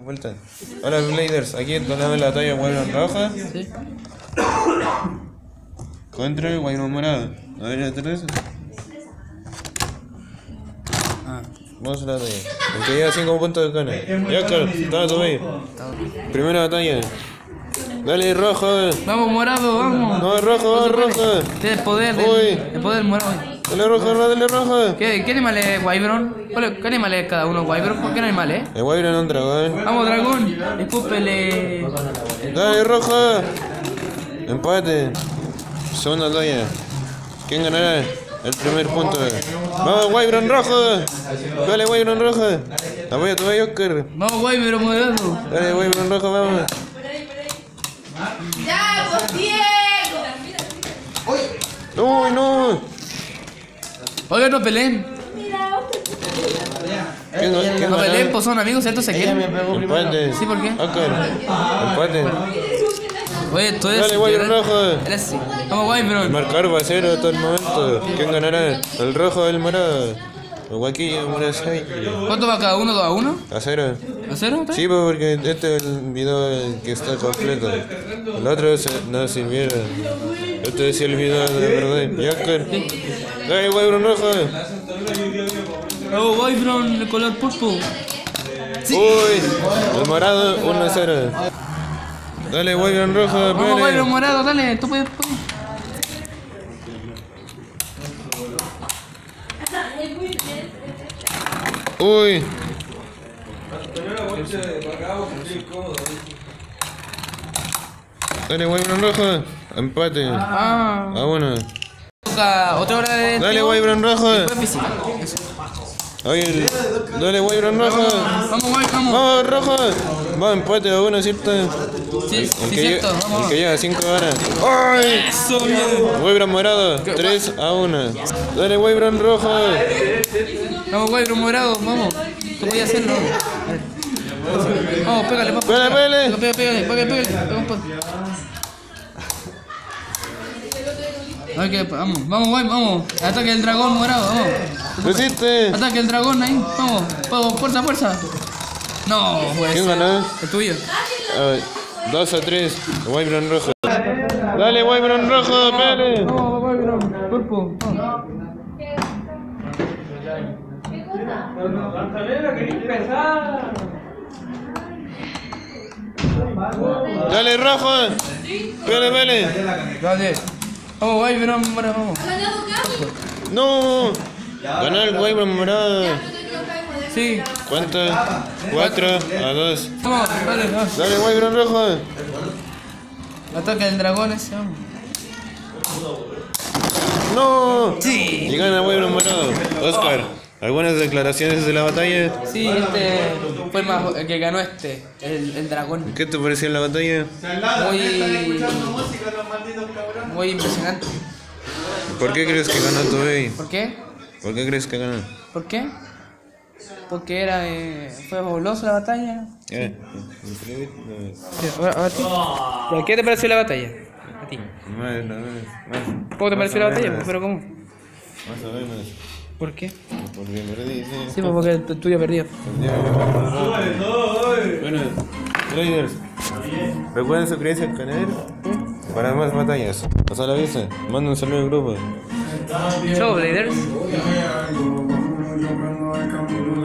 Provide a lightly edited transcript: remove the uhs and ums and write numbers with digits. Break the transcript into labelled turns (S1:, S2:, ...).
S1: vuelta. Hola Bladers, aquí tenemos la talla Wyvern roja.
S2: Sí.
S1: Contra el Wyvern morado. A ver, atrás. Vamos a la batalla. El que lleva 5 puntos de cana. Ya, Carlos, estaba tu medio. Primera batalla. Dale, rojo.
S2: Vamos, morado, vamos.
S1: No, rojo, rojo.
S2: Tienes poder, el poder morado.
S1: Dale, rojo, dale, rojo.
S2: ¿Qué animal es Wyvern? ¿Qué animal es cada uno? ¿Wyvern? ¿Por qué animal es?
S1: El Wyvern es un dragón.
S2: Vamos, dragón. Escúpele.
S1: Dale, rojo. Empate. Segunda batalla. ¿Quién ganará? El primer punto. Vamos, Wyvern rojo. Dale, Wyvern rojo. Apoya tu Oscar.
S2: Vamos, Wyvern morado.
S1: Dale, Wyvern rojo, vamos.
S3: ¡Ya, pues Diego!
S1: ¡Uy, no!
S2: Oigan, no peleen.
S1: ¿Quién
S2: No peleen,
S1: ganó?
S2: pues son amigos, ¿cierto? ¿Se quieren?
S1: Empate.
S2: Sí, ¿por qué?
S1: Oscar. Empate.
S2: Oye, tú eres...
S1: Dale, Wyvern rojo.
S2: Eres sí. Vamos, Wyvern.
S1: Marcar va a ser hasta el momento. ¿Quién ganará? ¿El rojo o el morado? El guaquillo, Murasai.
S2: ¿Cuánto va cada uno? ¿2 a 1?
S1: ¿A cero?
S2: ¿A 0?
S1: Sí, pues porque este es el video que está completo. El otro no sirvieron. Este es el video de verdad. ¿Y Oscar? Dale, Wyvern rojo.
S2: Oh, Wyvern, el color pulpo.
S1: Uy, el morado 1-0. Dale, Wyvern rojo.
S2: Vamos, Wyvern morado, dale, tú puedes.
S1: Uy. Dale, Wyvern rojo. Empate.
S2: Ah.
S1: A uno.
S2: Otra hora de...
S1: Dale, Wyvern rojo.
S2: Después física. Eso.
S1: Oye, dale, Wyvern rojo.
S2: Vamos, vamos.
S1: Vamos, rojo. Vamos, empate a uno, ¿cierto?
S2: Sí, sí,
S1: El
S2: cierto, vamos.
S1: que lleva 5 horas. ¡Ay!
S2: Eso, bien.
S1: Wyvern morado, 3-1. Dale, Wyvern rojo.
S2: Vamos, Wyvern morado, vamos. Tú puedes hacerlo. Vamos, pégale, vamos.
S1: Pégale.
S2: Pégale. Vamos, vamos. Ataque el dragón morado, vamos.
S1: Resiste.
S2: Ataque el dragón ahí, vamos, fuerza. No, pues.
S1: ¿Quién ganó?
S2: El tuyo.
S1: 2-3. Wyvern rojo. Dale, Wyvern rojo, pégale.
S2: Vamos, Wyvern, cuerpo.
S1: Dale, rojo. Pégale.
S2: Dale. Vamos, Wyvern morado, vamos.
S1: No. Ganó el Wyvern morado.
S2: Sí.
S1: ¿Cuánto? 4-2.
S2: Vamos, dale, vamos.
S1: Dale, Wyvern rojo.
S2: Ataque el dragón ese, vamos.
S1: No.
S2: Sí.
S1: Y gana Wyvern morado. Oscar, ¿algunas declaraciones de la batalla?
S2: Sí, fue más el que ganó el dragón.
S1: ¿Qué te pareció la batalla?
S2: Muy impresionante.
S1: ¿Por qué crees que ganó Tobey?
S2: ¿Por qué?
S1: ¿Por qué crees que ganó?
S2: ¿Por qué? Porque fue fabulosa la batalla. ¿A ti? ¿Qué te pareció la batalla? A ti. ¿Cómo te pareció la batalla? ¿Pero cómo?
S1: Más o menos.
S2: ¿Por qué?
S1: Porque perdí, sí.
S2: Sí, pues porque el tuyo perdió.
S1: Bueno, Raiders, recuerden suscribirse al canal para más batallas. Hasta la vista, manda un saludo al grupo.
S2: Chao, Bladers.